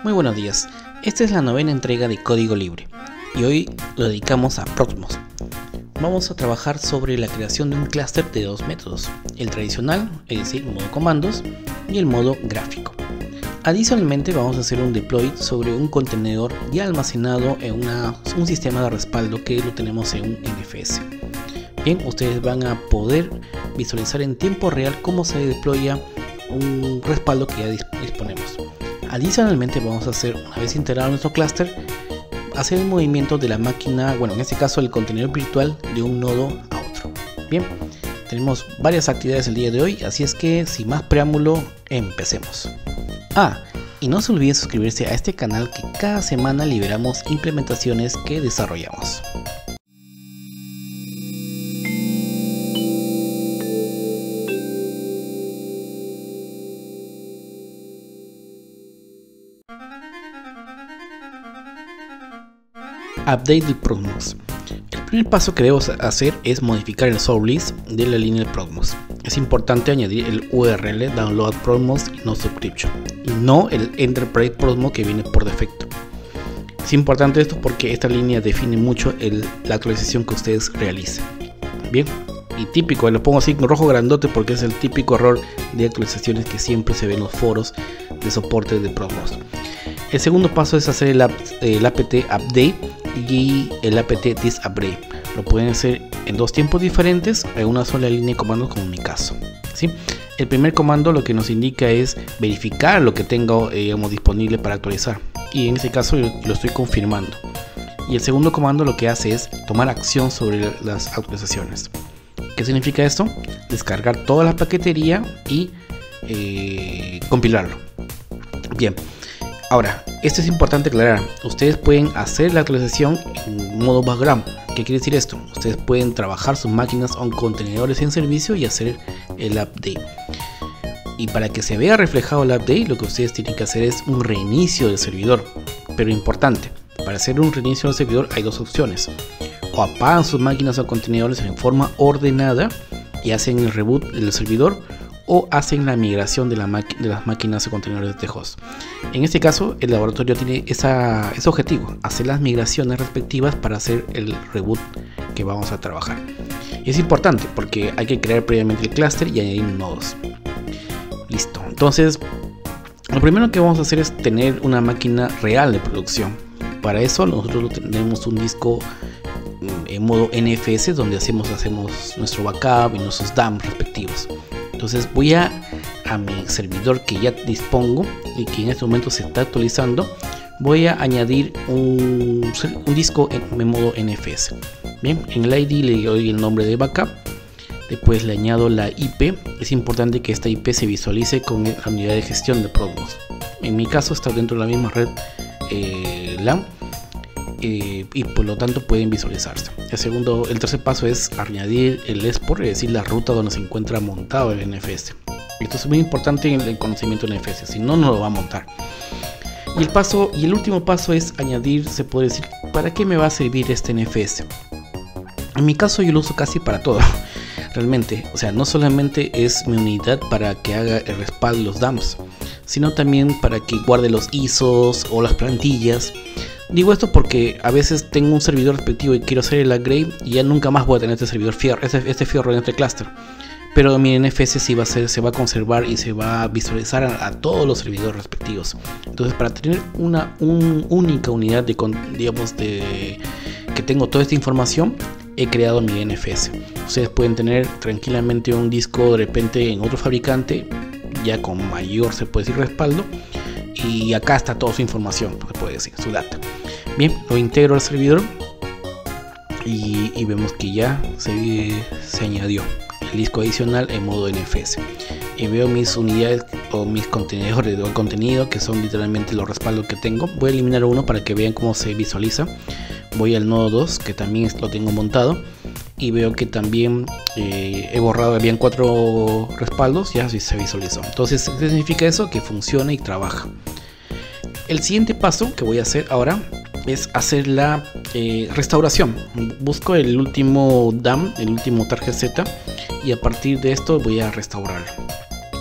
Muy buenos días, esta es la novena entrega de Código Libre y hoy lo dedicamos a Proxmox. Vamos a trabajar sobre la creación de un clúster de dos métodos, el tradicional, es decir, modo comandos, y el modo gráfico. Adicionalmente vamos a hacer un deploy sobre un contenedor ya almacenado en un sistema de respaldo que lo tenemos en un NFS. Bien, ustedes van a poder visualizar en tiempo real cómo se deploya un respaldo que ya disponemos. Adicionalmente vamos a hacer, una vez integrado nuestro clúster, hacer el movimiento de la máquina, bueno, en este caso el contenedor virtual, de un nodo a otro. Bien, tenemos varias actividades el día de hoy, así es que sin más preámbulo, empecemos. Y no se olviden suscribirse a este canal, que cada semana liberamos implementaciones que desarrollamos. Update de Proxmox. El primer paso que debemos hacer es modificar el source list de la línea de Proxmox. Es importante añadir el URL download Proxmox y no subscription, y no el Enterprise Proxmox que viene por defecto. Es importante esto porque esta línea define mucho la actualización que ustedes realicen. Bien, y típico, lo pongo así en rojo grandote porque es el típico error de actualizaciones que siempre se ve en los foros de soporte de Proxmox. El segundo paso es hacer el apt update y el apt disupdate. Lo pueden hacer en dos tiempos diferentes, en una sola línea de comandos, como en mi caso, ¿sí? El primer comando lo que nos indica es verificar lo que tengo disponible para actualizar, y en este caso yo lo estoy confirmando. Y el segundo comando lo que hace es tomar acción sobre las actualizaciones. ¿Qué significa esto? Descargar toda la paquetería y compilarlo. Bien. Ahora, esto es importante aclarar, ustedes pueden hacer la actualización en modo background. ¿Qué quiere decir esto? Ustedes pueden trabajar sus máquinas con contenedores en servicio y hacer el update. Y para que se vea reflejado el update, lo que ustedes tienen que hacer es un reinicio del servidor. Pero importante, para hacer un reinicio del servidor hay dos opciones. O apagan sus máquinas o contenedores en forma ordenada y hacen el reboot del servidor, o hacen la migración de las máquinas o contenedores de host. En este caso, el laboratorio tiene ese objetivo, hacer las migraciones respectivas para hacer el reboot que vamos a trabajar. Y es importante porque hay que crear previamente el clúster y añadir nodos. Listo. Entonces, lo primero que vamos a hacer es tener una máquina real de producción. Para eso nosotros tenemos un disco en modo NFS donde hacemos nuestro backup y nuestros dumps respectivos. Entonces voy a mi servidor que ya dispongo y que en este momento se está actualizando, voy a añadir un disco en modo NFS. Bien, en el ID le doy el nombre de backup, después le añado la IP. Es importante que esta IP se visualice con la unidad de gestión de Proxmox. En mi caso está dentro de la misma red LAN. Y por lo tanto pueden visualizarse. El tercer paso es añadir el export, es decir, la ruta donde se encuentra montado el NFS. Esto es muy importante en el conocimiento del NFS, si no, no lo va a montar. Y el último paso es añadir, se puede decir, ¿para qué me va a servir este NFS? En mi caso yo lo uso casi para todo. Realmente, o sea, no solamente es mi unidad para que haga el respaldo de los dumps, sino también para que guarde los ISOs o las plantillas. Digo esto porque a veces tengo un servidor respectivo y quiero hacer el upgrade y ya nunca más voy a tener este servidor este fierro en este clúster. Pero mi NFS sí se va a conservar y se va a visualizar a todos los servidores respectivos. Entonces, para tener una única unidad que tengo toda esta información, he creado mi NFS. Ustedes pueden tener tranquilamente un disco de repente en otro fabricante, ya con mayor, se puede decir, respaldo. Y acá está toda su información, se puede decir, su data. Bien, lo integro al servidor y vemos que ya se añadió el disco adicional en modo NFS. Y veo mis unidades o mis contenedores de contenido, que son literalmente los respaldos que tengo. Voy a eliminar uno para que vean cómo se visualiza. Voy al nodo 2, que también lo tengo montado, y veo que también he borrado, habían 4 respaldos, ya se visualizó. Entonces, ¿qué significa eso? Que funciona y trabaja. El siguiente paso que voy a hacer ahora es hacer la restauración. Busco el último DAM, el último target Z, y a partir de esto voy a restaurarlo.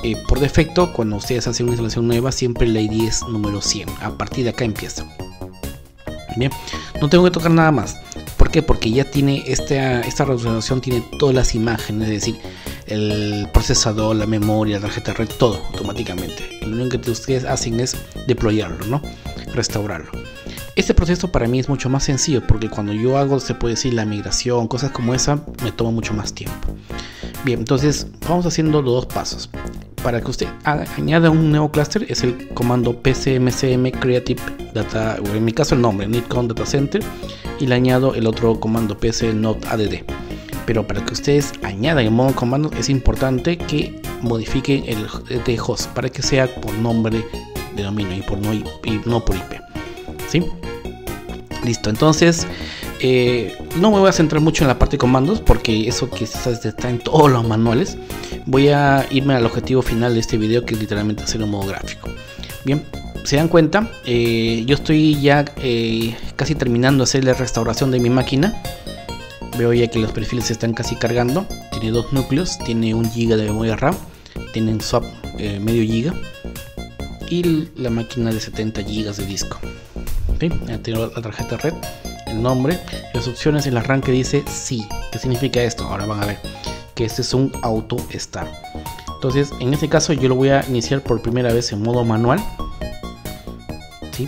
por defecto, cuando ustedes hacen una instalación nueva, siempre la ID es número 100. A partir de acá empieza. Bien, no tengo que tocar nada más. ¿Por qué? Porque ya tiene esta resolución, tiene todas las imágenes, es decir, el procesador, la memoria, la tarjeta red, todo automáticamente. Lo único que ustedes hacen es deployarlo, ¿no? Restaurarlo. Este proceso para mí es mucho más sencillo, porque cuando yo hago, se puede decir, la migración, cosas como esa, me toma mucho más tiempo. Bien, entonces vamos haciendo los dos pasos. Para que usted añada un nuevo clúster es el comando pcmcm creative data, o en mi caso el nombre, Nitcon Data Center, y le añado el otro comando pcnodadd. Pero para que ustedes añadan el modo comando es importante que modifiquen el de host para que sea por nombre de dominio y no por IP. ¿Sí? Listo, entonces no me voy a centrar mucho en la parte de comandos porque eso quizás está en todos los manuales. Voy a irme al objetivo final de este video, que es literalmente hacer un modo gráfico. Bien, se dan cuenta, yo estoy ya casi terminando de hacer la restauración de mi máquina. Veo ya que los perfiles se están casi cargando. Tiene 2 núcleos, tiene 1 GB de memoria RAM, tiene un swap medio giga y la máquina de 70 GB de disco. ¿Sí? Ya tengo la tarjeta red, el nombre, las opciones, el arranque dice sí. ¿Qué significa esto? Ahora van a ver que este es un auto start. Entonces en este caso yo lo voy a iniciar por primera vez en modo manual. ¿Sí?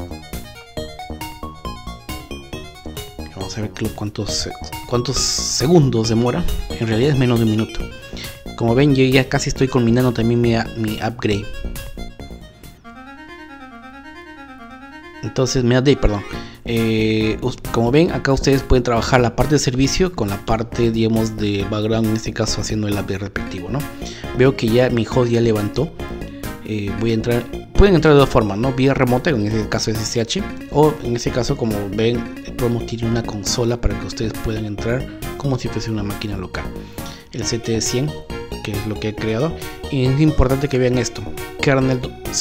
Vamos a ver cuántos segundos demora. En realidad es menos de un minuto. Como ven, yo ya casi estoy culminando también mi upgrade. Entonces, mi update, perdón. Como ven, acá ustedes pueden trabajar la parte de servicio con la parte, digamos, de background, en este caso haciendo el update respectivo, ¿no? Veo que ya mi host ya levantó. Voy a entrar. Pueden entrar de dos formas, ¿no? Vía remota, en este caso es SSH, o en este caso, como ven, el Proxmox tiene una consola para que ustedes puedan entrar como si fuese una máquina local. El CT100, que es lo que he creado, y es importante que vean esto: kernel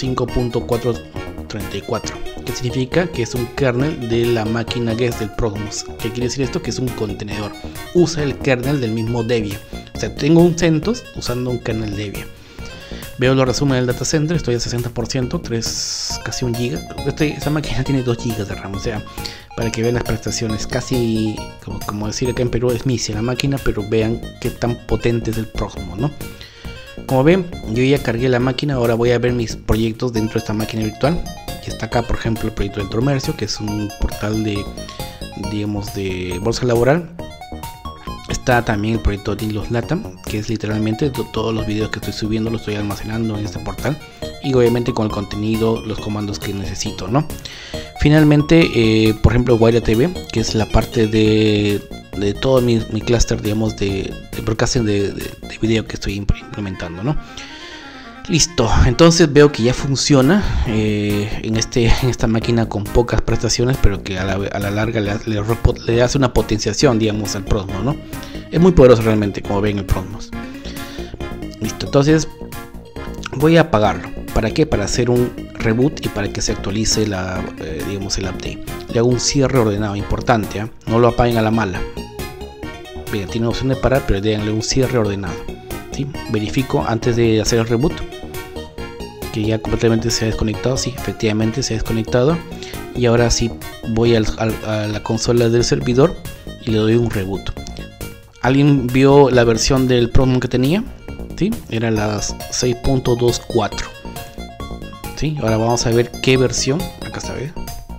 5.434, que significa que es un kernel de la máquina guest del Proxmox. ¿Qué quiere decir esto? Que es un contenedor, usa el kernel del mismo Debian. O sea, tengo un CentOS usando un kernel Debian. Veo los resúmenes del data center, estoy a 60%, casi 1 GB. Esta máquina tiene 2 GB de RAM, o sea, para que vean las prestaciones, casi como decir acá en Perú es MISI la máquina, pero vean qué tan potente es el Proxmox, ¿no? Como ven, yo ya cargué la máquina, ahora voy a ver mis proyectos dentro de esta máquina virtual. Y está acá, por ejemplo, el proyecto del comercio, que es un portal de, digamos, de bolsa laboral. Está también el proyecto de Los Latam, que es literalmente todos los videos que estoy subiendo los estoy almacenando en este portal, y obviamente con el contenido, los comandos que necesito, ¿no? Finalmente, por ejemplo, Wire TV, que es la parte de todo mi clúster, digamos, de broadcasting de video que estoy implementando, ¿no? Listo, entonces veo que ya funciona en esta máquina con pocas prestaciones, pero que a la larga le hace una potenciación, digamos, al Proxmox, ¿no? Es muy poderoso realmente, como ven, el Proxmox. Listo, entonces voy a apagarlo. ¿Para qué? Para hacer un reboot y para que se actualice digamos, el update. Le hago un cierre ordenado, importante, ¿eh? No lo apaguen a la mala. Bien, tiene opción de parar, pero déjenle un cierre ordenado. ¿Sí? Verifico antes de hacer el reboot que ya completamente se ha desconectado. Sí, efectivamente se ha desconectado. Y ahora sí voy a la consola del servidor y le doy un reboot. ¿Alguien vio la versión del Proxmox que tenía? ¿Sí? Era la 6.24. ¿Sí? Ahora vamos a ver qué versión. Acá está, ¿ves?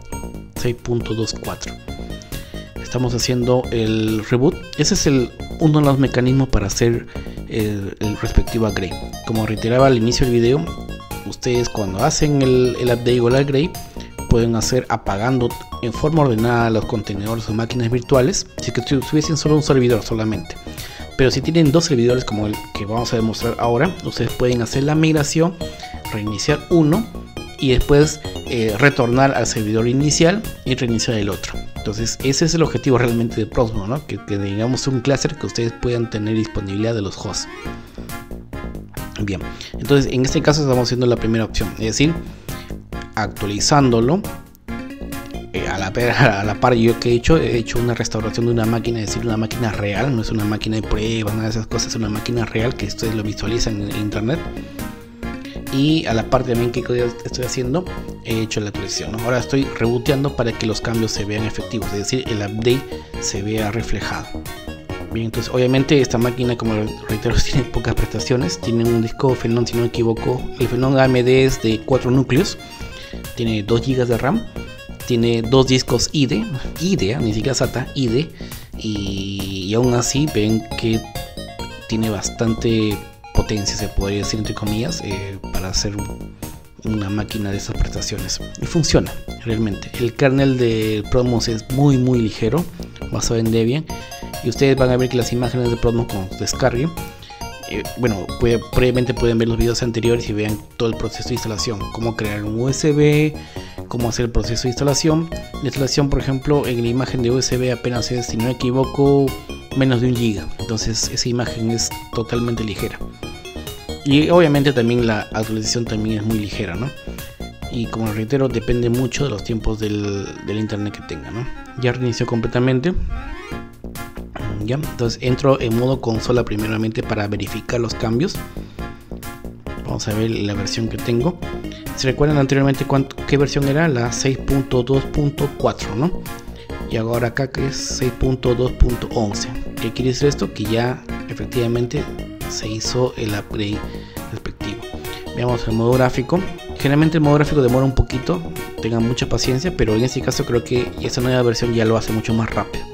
6.24. Estamos haciendo el reboot. Ese es uno de los mecanismos para hacer el respectivo upgrade. Como reiteraba al inicio del video, ustedes cuando hacen el update o el upgrade pueden hacer apagando en forma ordenada los contenedores o máquinas virtuales, si es que tuviesen solo un servidor solamente. Pero si tienen 2 servidores como el que vamos a demostrar ahora, ustedes pueden hacer la migración, reiniciar uno y después retornar al servidor inicial y reiniciar el otro. Entonces ese es el objetivo realmente de Proxmox, ¿no? Que tengamos un clúster que ustedes puedan tener disponibilidad de los hosts. Bien, entonces en este caso estamos haciendo la primera opción, es decir, actualizándolo. A la par yo que he hecho una restauración de una máquina, es decir, una máquina real, no es una máquina de prueba, nada de esas cosas, es una máquina real que ustedes lo visualizan en internet. Y a la parte también que estoy haciendo, he hecho la actualización, ¿no? Ahora estoy rebooteando para que los cambios se vean efectivos, es decir, el update se vea reflejado. Bien, entonces obviamente esta máquina, como reitero, tiene pocas prestaciones. Tiene un disco Phenom, si no me equivoco. El Phenom AMD es de 4 núcleos, tiene 2 GB de RAM, tiene 2 discos IDE, ni siquiera SATA, IDE, y aún así ven que tiene bastante potencia, se podría decir entre comillas, para hacer una máquina de esas prestaciones, y funciona realmente. El kernel de Promus es muy ligero, basado en Debian, y ustedes van a ver que las imágenes de Promus cuando descarguen, bueno, previamente pueden ver los videos anteriores y vean todo el proceso de instalación, cómo crear un USB, cómo hacer el proceso de instalación. La instalación, por ejemplo, en la imagen de USB apenas es, si no me equivoco, menos de 1 GB, entonces esa imagen es totalmente ligera. Y obviamente también la actualización también es muy ligera, ¿no? Y como reitero, depende mucho de los tiempos del internet que tenga, ¿no? Ya reinició completamente. Ya, entonces entro en modo consola primeramente para verificar los cambios. Vamos a ver la versión que tengo. ¿Se recuerdan anteriormente qué versión era? La 6.2.4, ¿no? Y ahora acá que es 6.2.11. ¿Qué quiere decir esto? Que ya efectivamente se hizo el upgrade respectivo. Veamos el modo gráfico. Generalmente el modo gráfico demora un poquito, tengan mucha paciencia, pero en este caso creo que esta nueva versión ya lo hace mucho más rápido.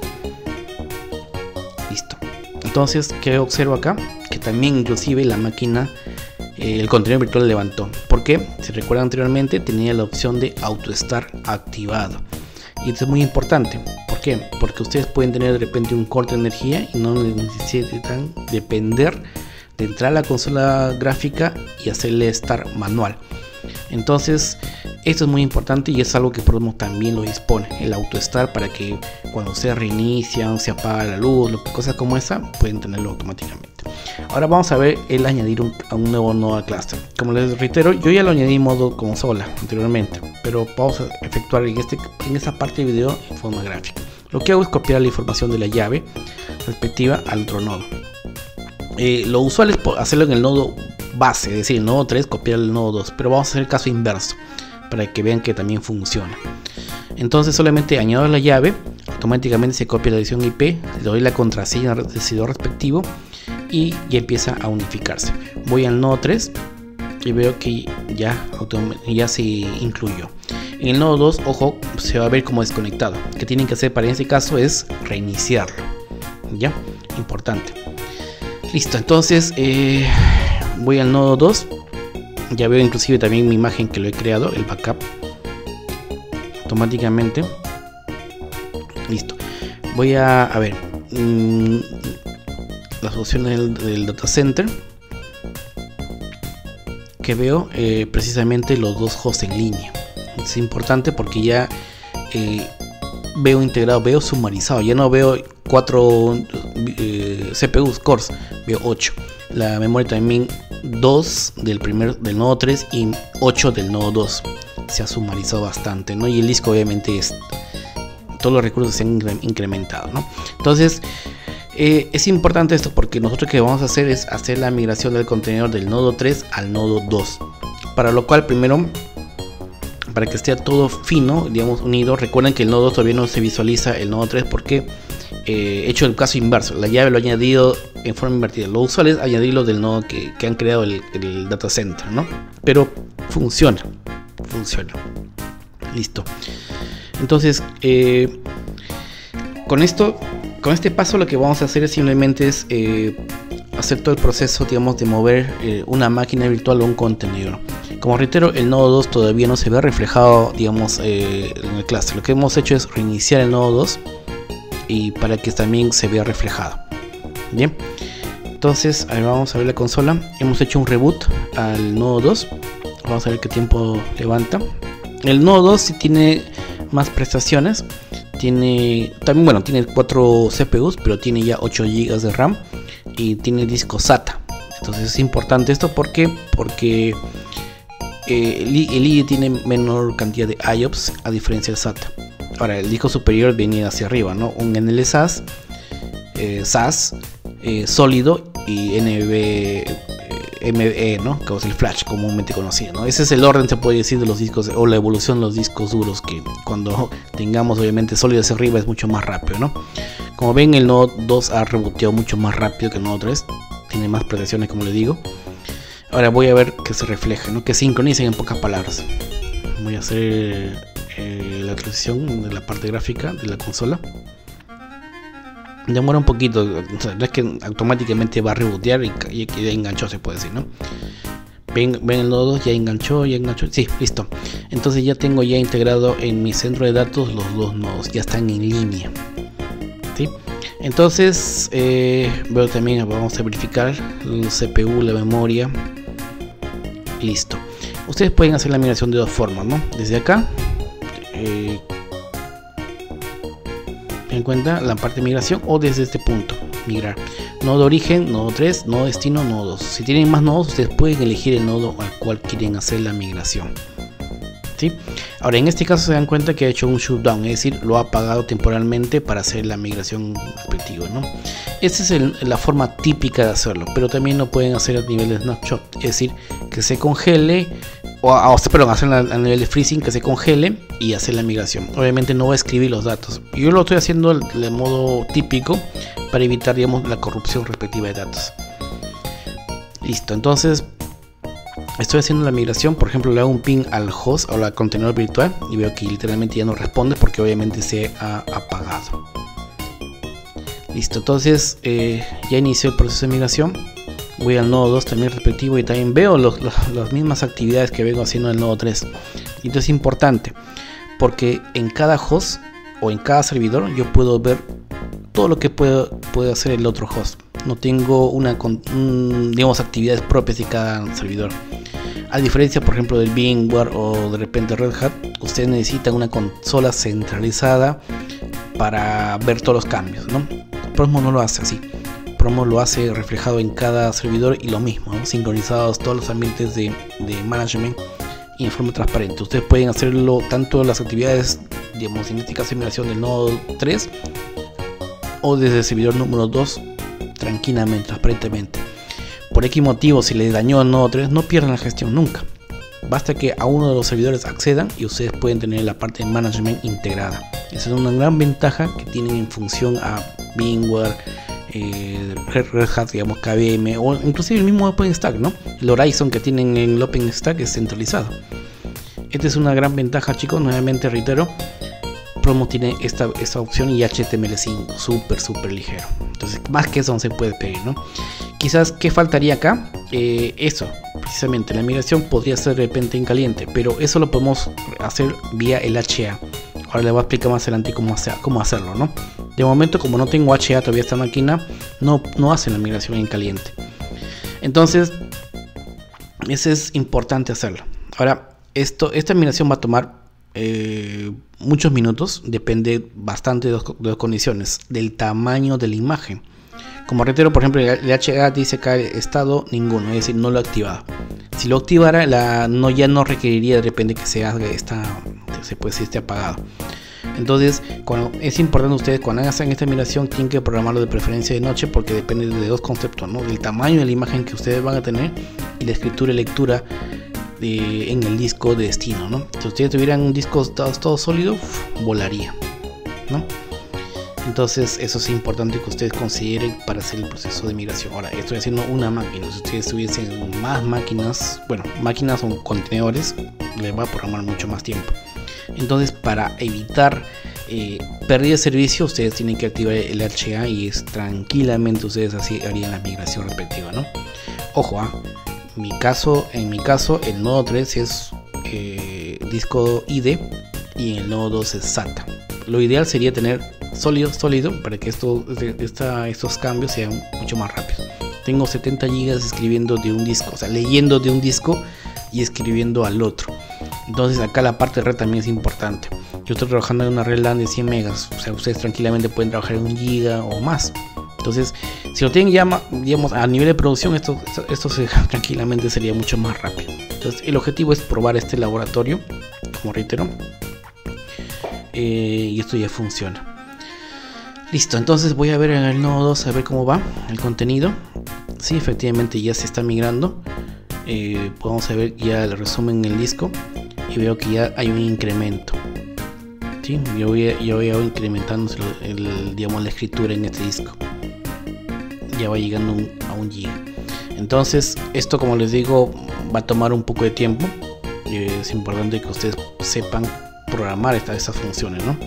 Listo. Entonces, ¿qué observo acá? Que también inclusive la máquina, el contenedor virtual levantó. ¿Por qué? Si recuerdan anteriormente tenía la opción de AutoStart activado. Y esto es muy importante. ¿Por qué? Porque ustedes pueden tener de repente un corte de energía y no necesitan depender de entrar a la consola gráfica y hacerle start manual. Entonces esto es muy importante y es algo que Promus también lo dispone, el AutoStart, para que cuando ustedes reinician, se apaga la luz, cosas como esa, pueden tenerlo automáticamente. Ahora vamos a ver el añadir un nuevo nodo al cluster. Como les reitero, yo ya lo añadí en modo consola anteriormente, pero vamos a efectuar en esta parte de video en forma gráfica. Lo que hago es copiar la información de la llave respectiva al otro nodo. Lo usual es hacerlo en el nodo base, es decir, el nodo 3, copiar el nodo 2, pero vamos a hacer el caso inverso para que vean que también funciona. Entonces solamente añado la llave, automáticamente se copia la dirección IP, le doy la contraseña del servidor respectivo y ya empieza a unificarse. Voy al nodo 3 y veo que ya se incluyó. En el nodo 2, ojo, se va a ver como desconectado. Lo que tienen que hacer para este caso es reiniciarlo. Ya, importante. Listo, entonces voy al nodo 2. Ya veo inclusive también mi imagen que lo he creado, el backup. Automáticamente. Listo. Voy a ver las opciones del data center. Que veo precisamente los dos hosts en línea. Es importante porque ya veo integrado, veo sumarizado. Ya no veo 4 CPUs cores, veo 8. La memoria también 2 del nodo 3 y 8 del nodo 2. Se ha sumarizado bastante, ¿no? Y el disco obviamente todos los recursos se han incrementado, ¿no? Entonces es importante esto porque nosotros lo que vamos a hacer es hacer la migración del contenedor del nodo 3 al nodo 2. Para lo cual primero, para que esté todo fino, digamos unido, recuerden que el nodo 2 todavía no se visualiza el nodo 3 porque he hecho el caso inverso. La llave lo he añadido en forma invertida. Lo usual es añadirlo del nodo que han creado el data center, ¿no? Pero funciona. Listo. Entonces con este paso lo que vamos a hacer es simplemente hacer todo el proceso, digamos, de mover una máquina virtual a un contenedor. Como reitero, el nodo 2 todavía no se ve reflejado, digamos, en el cluster. Lo que hemos hecho es reiniciar el nodo 2 y para que también se vea reflejado. Bien, entonces ahí vamos a ver la consola. Hemos hecho un reboot al nodo 2. Vamos a ver qué tiempo levanta. El nodo 2 sí tiene más prestaciones. Tiene 4 CPUs, pero tiene ya 8 GB de RAM y tiene disco SATA. Entonces es importante esto porque el IDE tiene menor cantidad de IOPS a diferencia del SATA. Ahora el disco superior viene hacia arriba, ¿no? Un NLSAS, SAS sólido y ME, ¿no? Que es el flash comúnmente conocido, ¿no? Ese es el orden, se puede decir, de los discos, o la evolución de los discos duros, que cuando tengamos obviamente sólido hacia arriba es mucho más rápido, ¿no? Como ven, el nodo 2 ha reboteado mucho más rápido que el nodo 3, tiene más prestaciones, como le digo. Ahora voy a ver que se refleje, ¿no? Que sincronicen, en pocas palabras. Voy a hacer la transición de la parte gráfica de la consola. Demora un poquito, o sea, no es que automáticamente va a rebotear y ya enganchó, se puede decir, ¿no? Ven el nodo 2, ya enganchó, sí, listo. Entonces ya tengo ya integrado en mi centro de datos los dos nodos, ya están en línea, ¿sí? Entonces veo también, vamos a verificar el CPU, la memoria, listo. Ustedes pueden hacer la migración de dos formas, ¿no? Desde acá, en cuenta la parte de migración, o desde este punto, migrar. Nodo origen, nodo 3, nodo destino, nodo 2. Si tienen más nodos, ustedes pueden elegir el nodo al cual quieren hacer la migración, ¿sí? Ahora, en este caso se dan cuenta que ha hecho un shutdown, es decir, lo ha apagado temporalmente para hacer la migración respectiva, ¿no? Esta es la forma típica de hacerlo, pero también lo pueden hacer a nivel de snapshot, es decir, que se congele, perdón, hacer a nivel de freezing, que se congele y hacer la migración. Obviamente no voy a escribir los datos, yo lo estoy haciendo de modo típico para evitar, digamos, la corrupción respectiva de datos. Listo, entonces estoy haciendo la migración. Por ejemplo, le hago un ping al host o al contenedor virtual y veo que literalmente ya no responde porque obviamente se ha apagado. Listo, entonces ya inició el proceso de migración. Voy al nodo 2 también respectivo y también veo las mismas actividades que vengo haciendo en el nodo 3. Y esto es importante porque en cada host o en cada servidor yo puedo ver todo lo que puede hacer el otro host. No tengo digamos, actividades propias de cada servidor. A diferencia, por ejemplo, del VMware o de repente Red Hat, ustedes necesitan una consola centralizada para ver todos los cambios, ¿no? Promo no lo hace así. Promo lo hace reflejado en cada servidor y lo mismo, ¿no? Sincronizados todos los ambientes de management y en forma transparente. Ustedes pueden hacerlo tanto las actividades, digamos, en este caso simulación del nodo 3 o desde el servidor número 2 tranquilamente, transparentemente. Por X motivo, si les dañó el nodo 3, no pierdan la gestión nunca. Basta que a uno de los servidores accedan y ustedes pueden tener la parte de management integrada. Esa es una gran ventaja que tienen en función a VMware, Red Hat, digamos, KVM o inclusive el mismo OpenStack, ¿no? El Horizon que tienen en el OpenStack es centralizado. Esta es una gran ventaja, chicos. Nuevamente reitero, Promo tiene esta opción y HTML5 súper ligero. Entonces, más que eso no se puede pedir, ¿no? Quizás, ¿qué faltaría acá? Eso, precisamente, la migración podría ser de repente en caliente, pero eso lo podemos hacer vía el HA. Ahora les voy a explicar más adelante cómo hacerlo, ¿no? De momento, como no tengo HA todavía esta máquina, no hace la migración en caliente. Entonces, eso es importante hacerlo. Ahora, esta migración va a tomar muchos minutos, depende bastante de dos condiciones: del tamaño de la imagen. Como reitero, por ejemplo, el HA dice acá estado ninguno, es decir, no lo he activado. Si lo activara, ya no requeriría de repente que se haga esté apagado. Entonces, es importante ustedes cuando hagan esta migración tienen que programarlo de preferencia de noche, porque depende de dos conceptos, ¿no? Del tamaño de la imagen que ustedes van a tener y la escritura y lectura en el disco de destino, ¿no? Si ustedes tuvieran un disco todo sólido, volaría, ¿no? Entonces eso es importante que ustedes consideren para hacer el proceso de migración. Ahora, estoy haciendo una máquina. Si ustedes tuviesen más máquinas, bueno, máquinas o contenedores, les va a programar mucho más tiempo. Entonces, para evitar pérdida de servicio, ustedes tienen que activar el HA y tranquilamente ustedes así harían la migración respectiva, ¿no? Ojo, en mi caso, el nodo 3 es disco ID y el nodo 2 es SATA. Lo ideal sería tener sólido para que estos cambios sean mucho más rápidos. Tengo 70 GB escribiendo de un disco, o sea, leyendo de un disco y escribiendo al otro. Entonces acá la parte de red también es importante. Yo estoy trabajando en una red LAN de 100 megas, o sea, ustedes tranquilamente pueden trabajar en 1 GB o más. Entonces, si lo tienen ya, digamos, a nivel de producción, esto tranquilamente sería mucho más rápido. Entonces, el objetivo es probar este laboratorio, como reitero, y esto ya funciona. Listo, entonces voy a ver en el nodo 2 a ver cómo va el contenido. Sí, efectivamente ya se está migrando. Podemos ver ya el resumen en el disco y veo que ya hay un incremento. ¿Sí? Yo voy incrementando digamos, la escritura en este disco. Ya va llegando a 1 GB. Entonces esto, como les digo, va a tomar un poco de tiempo. Es importante que ustedes sepan programar estas funciones, ¿no?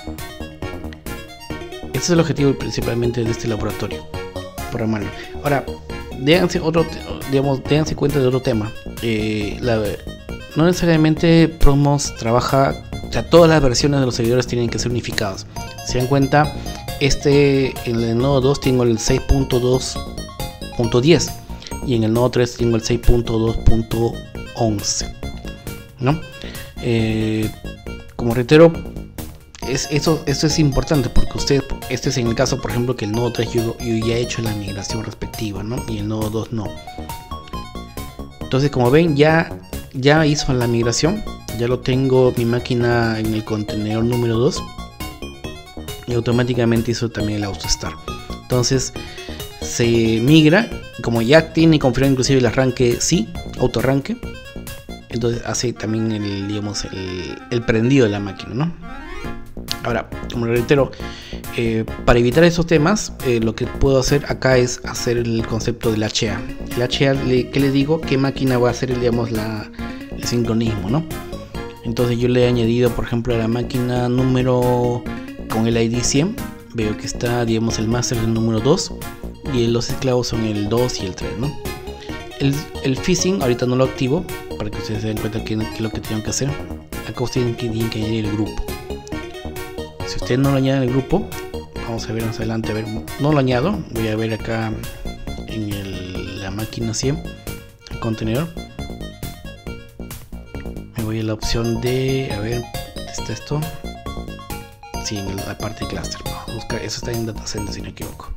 Este es el objetivo principalmente de este laboratorio, programarlo. Ahora, déjense cuenta de otro tema. No necesariamente Promos trabaja, o sea, todas las versiones de los servidores tienen que ser unificadas. Si se dan cuenta, en el nodo 2 tengo el 6.2.10 y en el nodo 3 tengo el 6.2.11, ¿no? Como reitero, esto es importante porque este es en el caso, por ejemplo, que el nodo 3 yo ya he hecho la migración respectiva, ¿no? Y el nodo 2 no. Entonces, como ven, ya hizo la migración, ya lo tengo mi máquina en el contenedor número 2 y automáticamente hizo también el AutoStart. Entonces se migra, como ya tiene configurado inclusive el arranque, sí, auto arranque, entonces hace también el prendido de la máquina, ¿no? Ahora, como reitero, para evitar esos temas, lo que puedo hacer acá es hacer el concepto del HA. El HA, ¿qué le digo? ¿Qué máquina va a hacer el sincronismo, ¿no? Entonces yo le he añadido, por ejemplo, a la máquina número con el ID 100, veo que está, digamos, el master del número 2 y los esclavos son el 2 y el 3, ¿no? El phishing ahorita no lo activo para que ustedes se den cuenta que es lo que tienen que hacer. Acá ustedes tienen que añadir el grupo. Si ustedes no lo añaden el grupo, vamos a ver más adelante, a ver, no lo añado, voy a ver acá en la máquina 100, el contenedor, me voy a la opción de, a ver, ¿está esto? Sí, en la parte de cluster, vamos a buscar, eso está en datacenter si no me equivoco.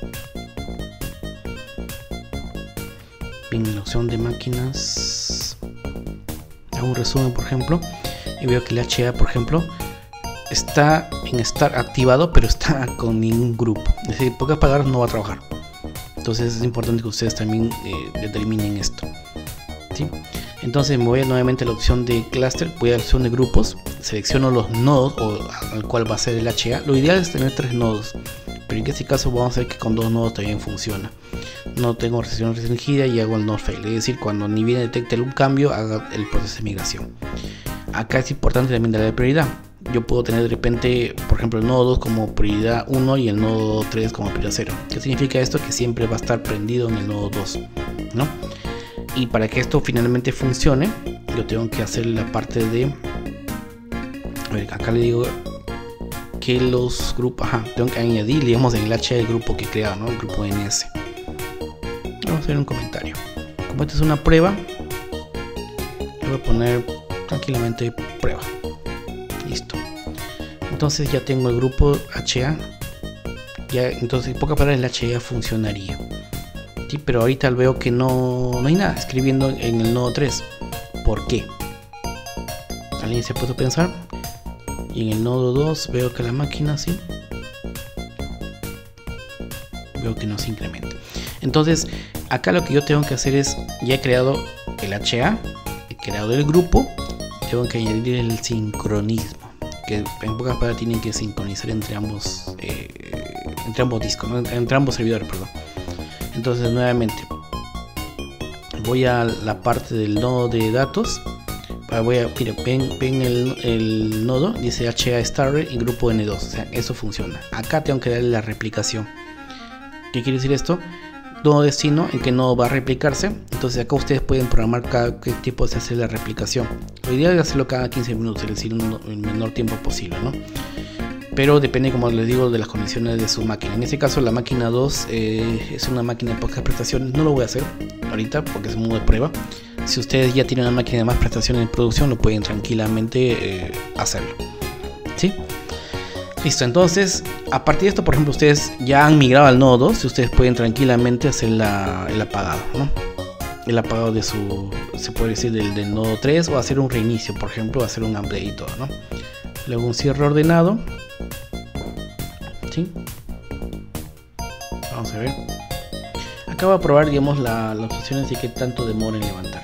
Bien, en la opción de máquinas, hago un resumen, por ejemplo, y veo que el HA, por ejemplo, está en estar activado, pero está con ningún grupo, es decir, pocas palabras, no va a trabajar. Entonces es importante que ustedes también determinen esto, ¿sí? Entonces me voy nuevamente a la opción de cluster, voy a la opción de grupos, selecciono los nodos al cual va a ser el HA. Lo ideal es tener 3 nodos, pero en este caso vamos a ver que con 2 nodos también funciona. No tengo recepción restringida y hago el node fail, es decir, cuando ni bien detecte algún cambio, haga el proceso de migración. Acá es importante también darle prioridad. Yo puedo tener de repente, por ejemplo, el nodo 2 como prioridad 1 y el nodo 3 como prioridad 0. ¿Qué significa esto? Que siempre va a estar prendido en el nodo 2, ¿no? Y para que esto finalmente funcione, yo tengo que hacer la parte de... A ver, acá le digo que los grupos... tengo que añadir, digamos, en el HA el grupo que he creado, ¿no? El grupo NS. Vamos a hacer un comentario. Como esta es una prueba, le voy a poner tranquilamente prueba. Listo. Entonces ya tengo el grupo HA. Ya, entonces en pocas palabras el HA funcionaría. Sí, pero ahorita veo que no hay nada escribiendo en el nodo 3. ¿Por qué? ¿Alguien se ha puesto a pensar? Y en el nodo 2 veo que la máquina sí. Veo que no se incrementa. Entonces acá lo que yo tengo que hacer es, ya he creado el HA, he creado el grupo, tengo que añadir el sincronismo, que en pocas palabras tienen que sincronizar entre ambos discos, ¿no? entre ambos servidores, perdón. Entonces nuevamente voy a la parte del nodo de datos. Ven el nodo, dice HA Starter y grupo N2, o sea, eso funciona. Acá tengo que darle la replicación. ¿Qué quiere decir esto? Nodo destino, en que nodo va a replicarse. Entonces acá ustedes pueden programar qué tipo de hacer la replicación. Lo ideal es hacerlo cada 15 minutos, es decir, el menor tiempo posible, ¿no? Pero depende, como les digo, de las condiciones de su máquina. En este caso la máquina 2 es una máquina de pocas prestaciones. No lo voy a hacer ahorita porque es un modo de prueba. Si ustedes ya tienen una máquina de más prestaciones en producción, lo pueden tranquilamente hacerlo, ¿sí? Listo, entonces a partir de esto, por ejemplo, ustedes ya han migrado al nodo 2 y ustedes pueden tranquilamente hacer el apagado, ¿no? El apagado de se puede decir del nodo 3, o hacer un reinicio, por ejemplo, hacer un update y todo, ¿no? Luego un cierre ordenado, ¿sí? Vamos a ver. Acá voy a probar, digamos, las opciones y qué tanto demora en levantar.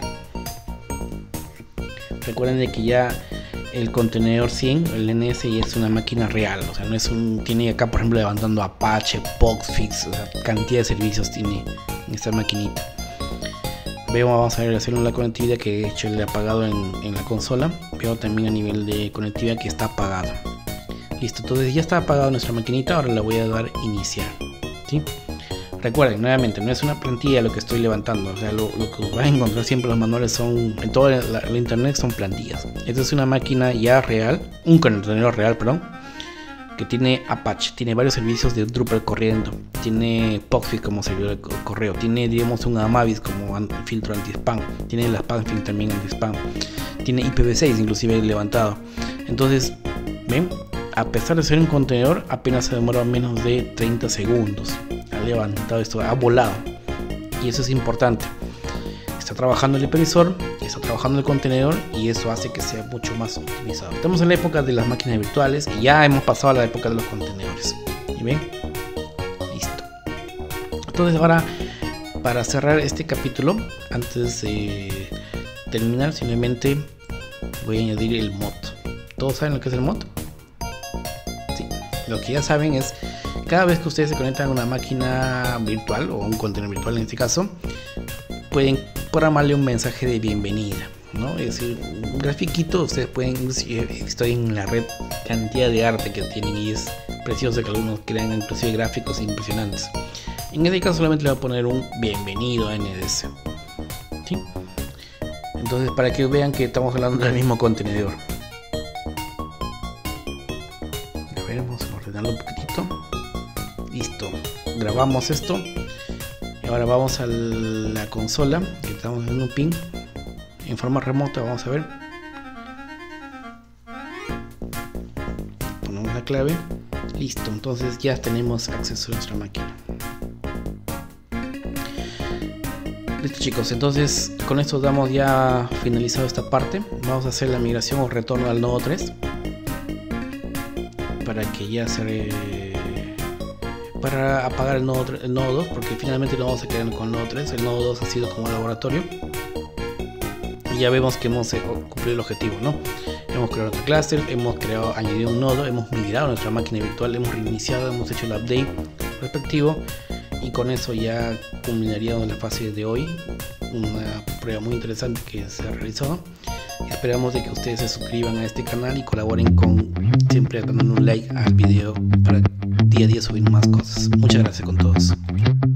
Recuerden de que ya el contenedor 100, el NS, ya es una máquina real, o sea, no es tiene acá por ejemplo levantando Apache, Postfix, o sea, cantidad de servicios tiene en esta maquinita. Vamos a ver, hacer la conectividad que he hecho, le he apagado en la consola. Veo también a nivel de conectividad que está apagado. Listo, entonces ya está apagado nuestra maquinita, ahora la voy a dar iniciar, ¿sí? Recuerden, nuevamente, no es una plantilla lo que estoy levantando, o sea, lo que vas a encontrar siempre los manuales son, en todo el internet son plantillas. Esta es una máquina ya real, un contenedor real, perdón, que tiene Apache, tiene varios servicios de Drupal corriendo, tiene Postfix como servidor de correo, tiene, digamos, un Amavis como filtro anti-spam, tiene la Spamfilter también anti-spam, tiene IPv6 inclusive levantado. Entonces, ven, a pesar de ser un contenedor, apenas se demora menos de 30 segundos. Ha levantado esto, ha volado, y eso es importante. Está trabajando el hipervisor, está trabajando el contenedor, y eso hace que sea mucho más optimizado. Estamos en la época de las máquinas virtuales y ya hemos pasado a la época de los contenedores. ¿Y ven? Listo. Entonces ahora, para cerrar este capítulo, antes de terminar, simplemente voy a añadir el mod. ¿Todos saben lo que es el mod? Sí. Lo que ya saben es, cada vez que ustedes se conectan a una máquina virtual o un contenedor virtual en este caso, pueden programarle un mensaje de bienvenida, ¿no? Es decir, un grafiquito. Ustedes pueden, estoy en la red, cantidad de arte que tienen y es precioso, que algunos crean inclusive gráficos impresionantes. En este caso solamente le voy a poner un bienvenido a NDS, ¿sí? Entonces, para que vean que estamos hablando del mismo contenedor. A ver, vamos a ordenarlo un poquitito. Listo, grabamos esto. Y ahora vamos a la consola, que estamos en un ping en forma remota. Vamos a ver, ponemos la clave. Listo, entonces ya tenemos acceso a nuestra máquina. Listo, chicos, entonces con esto damos ya finalizado esta parte. Vamos a hacer la migración o retorno al nodo 3 para que ya para apagar el nodo 2, porque finalmente nos vamos a quedar con el nodo 3. El nodo 2 ha sido como laboratorio y ya vemos que hemos cumplido el objetivo, ¿no? Hemos creado otro cluster, hemos añadido un nodo, hemos migrado nuestra máquina virtual, hemos reiniciado, hemos hecho el update respectivo, y con eso ya culminaríamos la fase de hoy. Una prueba muy interesante que se ha realizado. Esperamos de que ustedes se suscriban a este canal y colaboren con siempre dando un like al video para día a día subir más cosas. Muchas gracias con todos.